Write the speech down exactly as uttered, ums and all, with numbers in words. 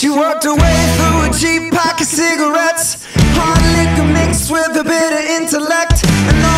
She walked away through a cheap pack of cigarettes, hard liquor mixed with a bit of intellect, and